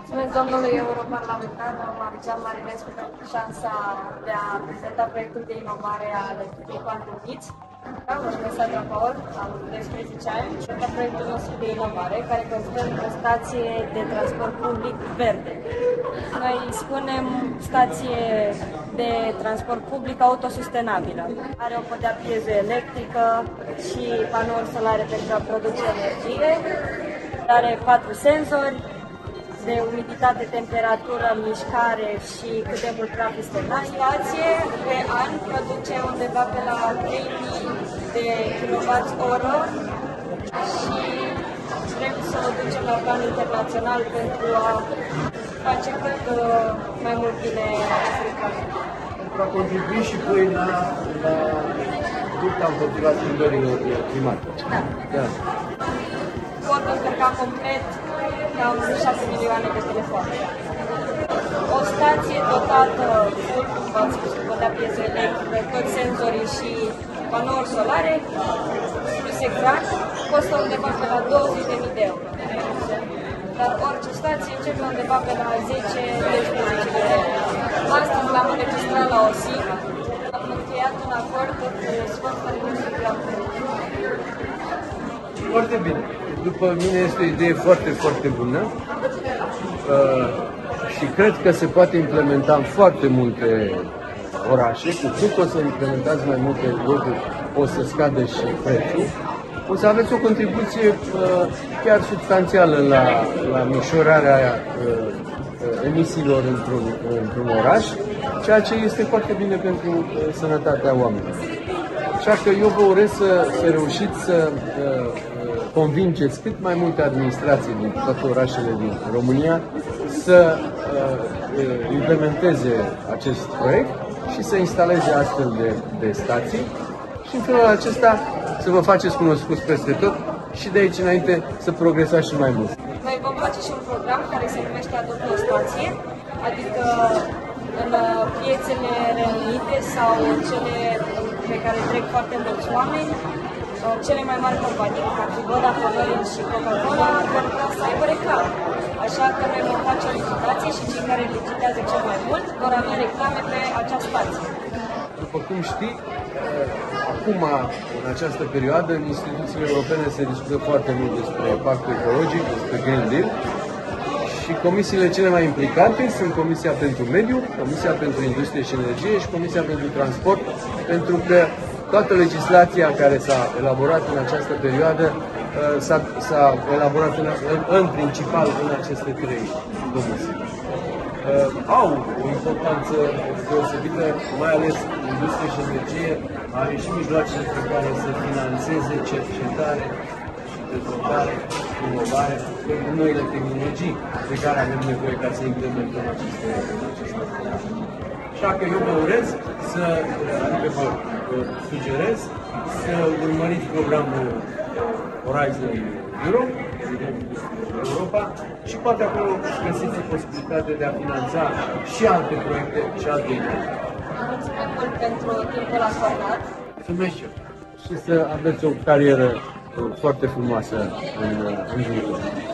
Mulțumesc domnului europarlamentar Marcel Marinescu pentru șansa de a prezenta proiectul de inovare al Electric Quantum Kids. Mulțumesc, Sandra Paul, am 12 ani și este proiectul nostru de inovare care constă într-o stație de transport public verde. Noi spunem stație de transport public autosustenabilă. Are o podea piezoelectrică și panouri solare pentru a produce energie. Are 4 senzori de umiditate, temperatură, mișcare și cât de mult praf este în stație. Pe an produce undeva pe la 3000 de kWh și vrem să o ducem la plan internațional pentru a face cât mai mult bine acestui proiect. Pentru a contribui și voi la lupta împotriva schimbărilor climatice. Da. Pot încărca complet cam 6 milioane de telefoane. O stație dotată full, cum v-am spus, cu podea piezoelectrică, toți senzorii și panouri solare, plus ecran, costă undeva pe la 20.000 de euro. Dar orice stație începe undeva pe la 10-12 de euro. Astăzi l-am înregistrat la OSIM, am încheiat un acord cu Sfântul Municipiul. Foarte bine. După mine este o idee foarte, foarte bună și cred că se poate implementa în foarte multe orașe. Cu cât o să implementați mai multe locuri, o să scadă și prețul. O să aveți o contribuție chiar substanțială la mișorarea emisiilor într-un oraș, ceea ce este foarte bine pentru sănătatea oamenilor. Așa că eu vă urez să reușiți să convingeți cât mai multe administrații din toate orașele din România să implementeze acest proiect și să instaleze astfel de stații și în felul acesta să vă faceți cunoscuți peste tot și de aici înainte să progresați și mai mult. Noi vom face și un program care se numește Adoptă o stație, adică în piețele reunite sau cele pe care trec foarte mulți oameni, cele mai mari companii, ca Vodafone și Coca-Cola, vor putea să aibă reclamă. Așa că noi vom face o licitație și cei care licitează cel mai mult vor avea reclame pe acea stație. După cum știi, acum, în această perioadă, în instituțiile europene se discută foarte mult despre pactul ecologic, despre Green Deal, și comisiile cele mai implicate sunt Comisia pentru Mediu, Comisia pentru Industrie și Energie și Comisia pentru Transport, pentru că toată legislația care s-a elaborat în această perioadă s-a elaborat în principal în aceste 3 comisii. Au o importanță deosebită, mai ales industrie și energie, are și mijloacele pe care să financeze cercetare și dezvoltare, inovare pentru noile tehnologii pe care avem nevoie ca să implementăm aceste Așa că eu vă urez adică vă sugerez să urmăriți programul Horizon Europe, Europa, și poate acolo găsiți o posibilitate de a finanța și alte proiecte și alte idei. Mulțumesc mult pentru timpul acordat. Mulțumesc și să aveți o carieră foarte frumoasă în viitor.